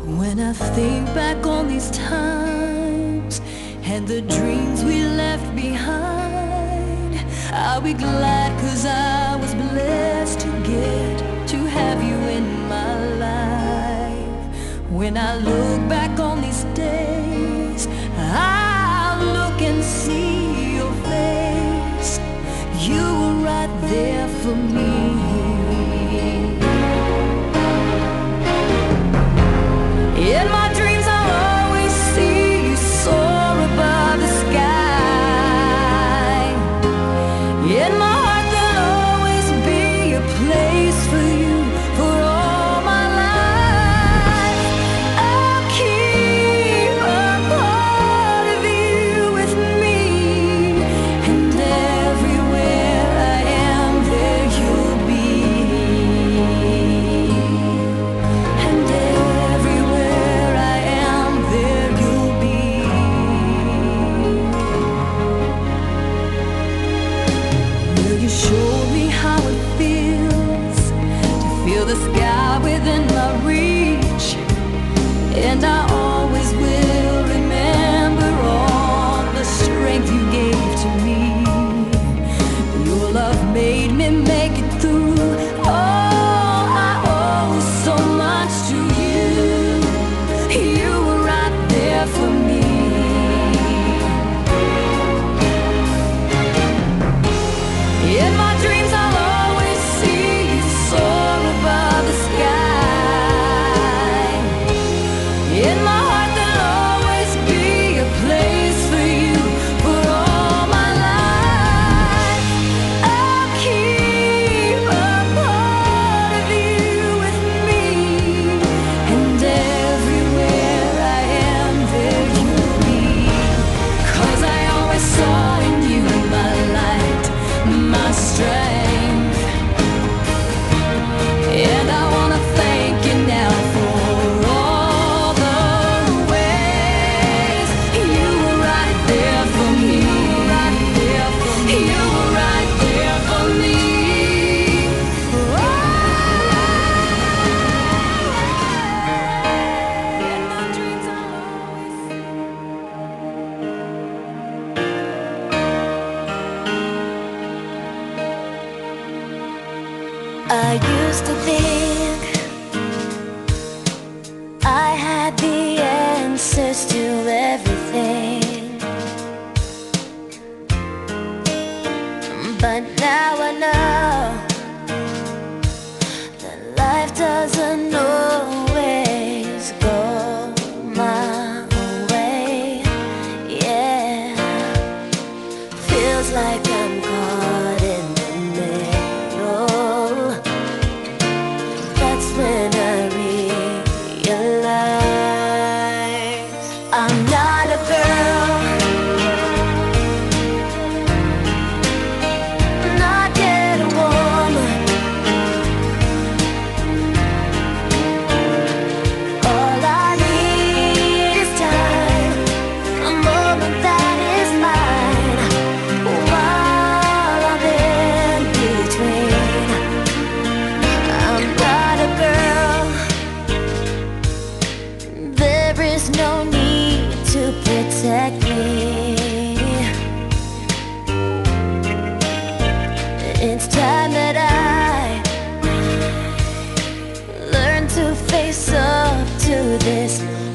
When I think back on these times and the dreams we left behind, I'll be glad 'cause I was blessed to get to have you in my life. When I look back on these days, I'll look and see your face. You were right there for me. In my dreams I'll always see you soar above the sky. In my heart there'll always be a place for you for all my life. I'll keep a part of you with me, and everywhere I am there you'll be. And everywhere I am there you'll be. Will you show me how it feels to feel the sky within my reach? And I always will remember all the strength you gave to me. Your love made me make it through. Oh, I owe so much to you. You were right there for me. In my dreams I'll always see you soar above the sky. In my heart there'll always be a place for you for all my life. I'll keep a part of you with me, and everywhere I am there you'll be. 'Cause I always saw in you my light, my strength. And I wanna thank you now for all the ways you were right there for me. You were right there for me. In my dreams I'll always I used to think I had the answers to everything, but now I know that life doesn't always go my way. Yeah, feels like I'm caught in the middle. That's when I realize I'm not a girl, not yet a woman. All I need is time, a moment that is mine, while I'm in between. I'm not a girl, there is no need to protect me. It's time that I learn to face up to this